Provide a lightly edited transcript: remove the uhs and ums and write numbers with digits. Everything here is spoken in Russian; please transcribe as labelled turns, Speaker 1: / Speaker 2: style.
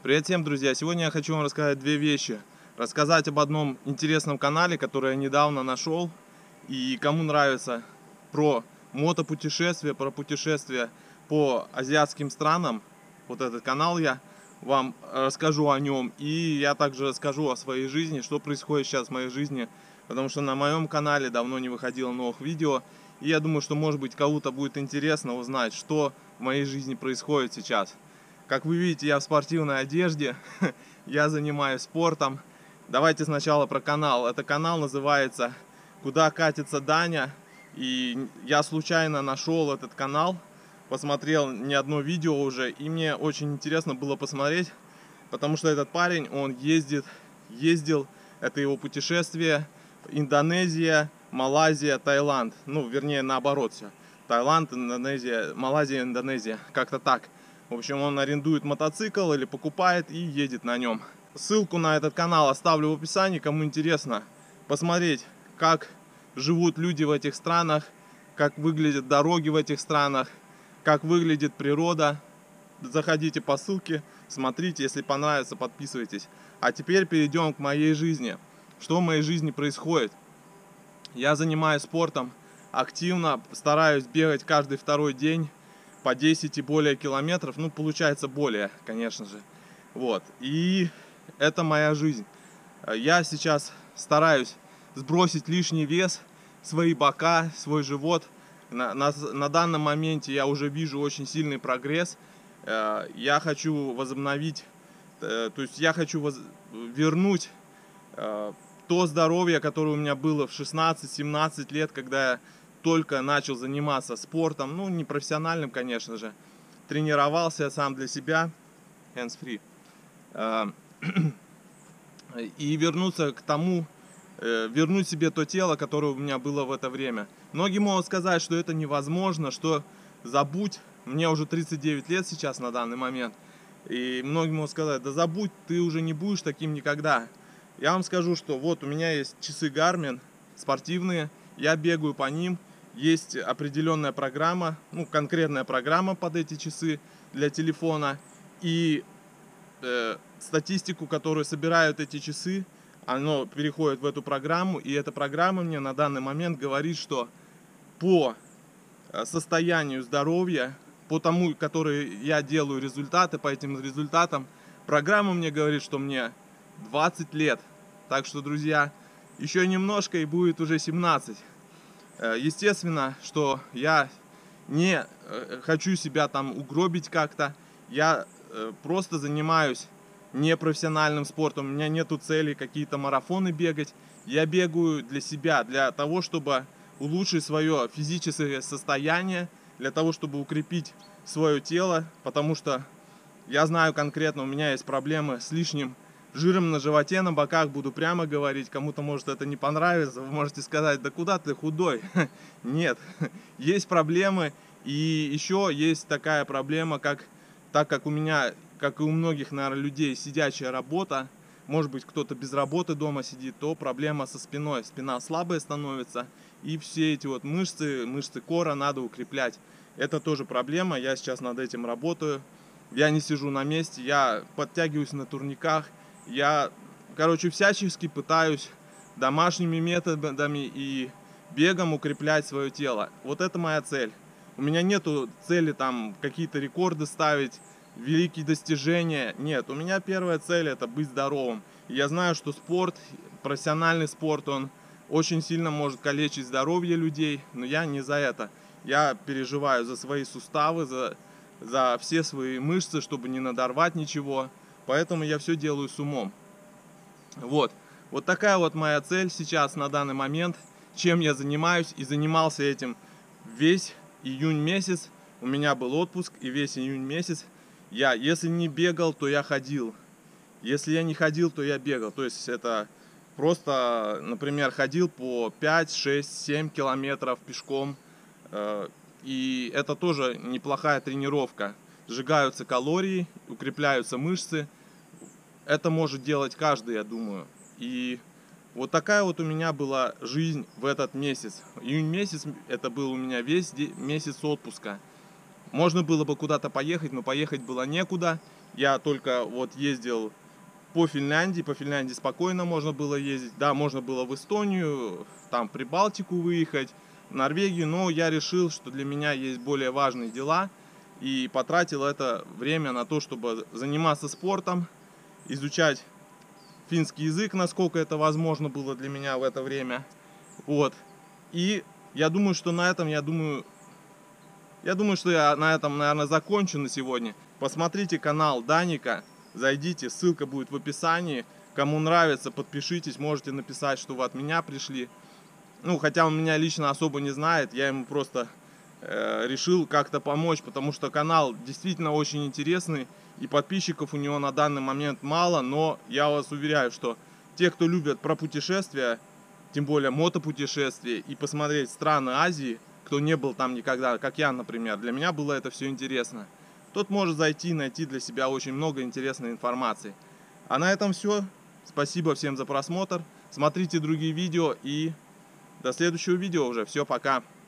Speaker 1: Привет всем, друзья! Сегодня я хочу вам рассказать две вещи. Рассказать об одном интересном канале, который я недавно нашел. И кому нравится про мотопутешествия, про путешествия по азиатским странам, вот этот канал, я вам расскажу о нем. И я также расскажу о своей жизни, что происходит сейчас в моей жизни. Потому что на моем канале давно не выходило новых видео. И я думаю, что может быть кому-то будет интересно узнать, что в моей жизни происходит сейчас. Как вы видите, я в спортивной одежде, я занимаюсь спортом. Давайте сначала про канал. Это канал называется «Куда катится Даня». И я случайно нашел этот канал, посмотрел не одно видео уже, и мне очень интересно было посмотреть, потому что этот парень, он ездил, это его путешествие, Индонезия, Малайзия, Таиланд. Ну, вернее, наоборот все. Таиланд, Индонезия, Малайзия, Индонезия. Как-то так. В общем, он арендует мотоцикл или покупает и едет на нем. Ссылку на этот канал оставлю в описании, кому интересно посмотреть, как живут люди в этих странах, как выглядят дороги в этих странах, как выглядит природа. Заходите по ссылке, смотрите, если понравится, подписывайтесь. А теперь перейдем к моей жизни. Что в моей жизни происходит? Я занимаюсь спортом активно, стараюсь бегать каждый второй день по 10 и более километров. Ну, получается более, конечно же. Вот. И это моя жизнь. Я сейчас стараюсь сбросить лишний вес, свои бока, свой живот. На данном моменте я уже вижу очень сильный прогресс. Я хочу возобновить, то есть я хочу вернуть то здоровье, которое у меня было в 16-17 лет, когда я только начал заниматься спортом, ну, не профессиональным, конечно же. Тренировался сам для себя, hands-free. И вернуться к тому, вернуть себе то тело, которое у меня было в это время. Многие могут сказать, что это невозможно, что забудь, мне уже 39 лет сейчас на данный момент. И многие могут сказать, да забудь, ты уже не будешь таким никогда. Я вам скажу, что вот у меня есть часы Garmin спортивные, я бегаю по ним. Есть определенная программа, ну, конкретная программа под эти часы для телефона. И статистику, которую собирают эти часы, оно переходит в эту программу. И эта программа мне на данный момент говорит, что по состоянию здоровья, по тому, который я делаю результаты, по этим результатам, программа мне говорит, что мне 20 лет. Так что, друзья, еще немножко и будет уже 17. Естественно, что я не хочу себя там угробить как-то. Я просто занимаюсь непрофессиональным спортом. У меня нету цели какие-то марафоны бегать. Я бегаю для себя, для того, чтобы улучшить свое физическое состояние, для того, чтобы укрепить свое тело, потому что я знаю конкретно, у меня есть проблемы с лишним жиром на животе, на боках, буду прямо говорить. Кому-то может это не понравится, вы можете сказать, да куда ты худой? Нет, есть проблемы. И еще есть такая проблема, так как у меня, как и у многих, наверное, людей, сидячая работа, может быть, кто-то без работы дома сидит, то проблема со спиной. Спина слабая становится, и все эти вот мышцы кора надо укреплять. Это тоже проблема, я сейчас над этим работаю. Я не сижу на месте, я подтягиваюсь на турниках. Я, короче, всячески пытаюсь домашними методами и бегом укреплять свое тело. Вот это моя цель. У меня нету цели там какие-то рекорды ставить, великие достижения. Нет, у меня первая цель — это быть здоровым. И я знаю, что спорт, профессиональный спорт, он очень сильно может калечить здоровье людей, но я не за это. Я переживаю за свои суставы, за все свои мышцы, чтобы не надорвать ничего. Поэтому я все делаю с умом. Вот такая вот моя цель сейчас на данный момент. Чем я занимаюсь, и занимался этим весь июнь месяц. У меня был отпуск, и весь июнь месяц я, если не бегал, то я ходил. Если я не ходил, то я бегал. То есть это просто, например, ходил по 5, 6, 7 километров пешком. И это тоже неплохая тренировка. Сжигаются калории, укрепляются мышцы. Это может делать каждый, я думаю. И вот такая вот у меня была жизнь в этот месяц. Июнь месяц — это был у меня весь месяц отпуска. Можно было бы куда-то поехать, но поехать было некуда. Я только вот ездил по Финляндии спокойно можно было ездить. Да, можно было в Эстонию, там Прибалтику выехать, в Норвегию, но я решил, что для меня есть более важные дела, и потратил это время на то, чтобы заниматься спортом, изучать финский язык, насколько это возможно было для меня в это время. Вот. И я думаю, что на этом, что я на этом, наверное, закончу на сегодня. Посмотрите канал Даника, зайдите, ссылка будет в описании. Кому нравится, подпишитесь, можете написать, что вы от меня пришли. Ну, хотя он меня лично особо не знает, я ему просто решил как-то помочь, потому что канал действительно очень интересный, и подписчиков у него на данный момент мало, но я вас уверяю, что те, кто любят про путешествия, тем более мотопутешествия, и посмотреть страны Азии, кто не был там никогда, как я, например, для меня было это все интересно, тот может зайти и найти для себя очень много интересной информации. А на этом все. Спасибо всем за просмотр. Смотрите другие видео и до следующего видео уже. Все, пока.